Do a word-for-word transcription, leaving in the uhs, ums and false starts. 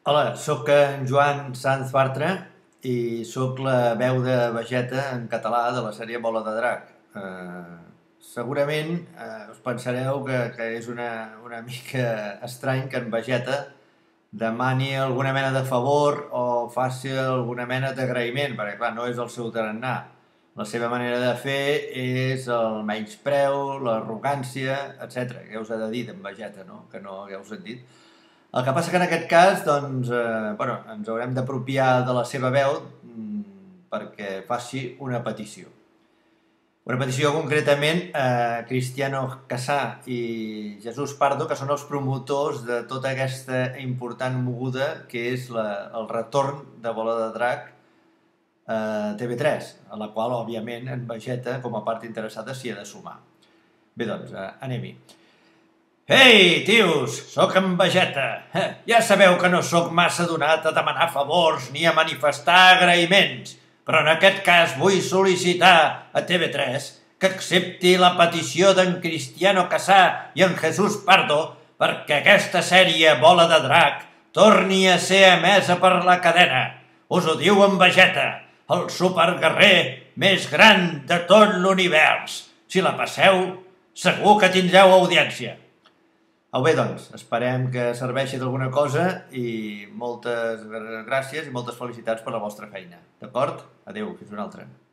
Hola, sóc en Joan Sanz Bartra i sóc la veu de Vegeta en català de la sèrie Bola de Drac. Eh, segurament eh, us pensareu que, que és una, una mica estrany que en Vegeta demani alguna mena de favor o faci alguna mena d'agraïment, perquè clar, no és el seu tarannà. La seva manera de fer és el menyspreu, l'arrogància, etcètera. Què us ha de dir d'en Vegeta, no? Que no hagueu sentit. El que passa que en aquest cas, doncs, eh, bueno, ens haurem d'apropiar de la seva veu mm, perquè faci una petició. Una petició concretament a Cristiano Cassà i Jesús Pardo, que són els promotors de tota aquesta important moguda que és la, el retorn de Bola de Drac a T V tres, a la qual, òbviament, en Vegeta, com a part interessada, s'hi ha de sumar. Bé, doncs, eh, anem-hi. Ei, tios, sóc en Vegeta. Ja sabeu que no sóc massa donat a demanar favors ni a manifestar agraïments, però en aquest cas vull sol·licitar a T V tres que accepti la petició d'en Cristiano Cassà i en Jesús Pardo perquè aquesta sèrie Bola de Drac torni a ser emesa per la cadena. Us ho diu en Vegeta, el superguerrer més gran de tot l'univers. Si la passeu, segur que tindreu audiència. Au bé, doncs, esperem que serveixi d'alguna cosa i moltes gràcies i moltes felicitats per la vostra feina. D'acord? Adéu, fins una altra.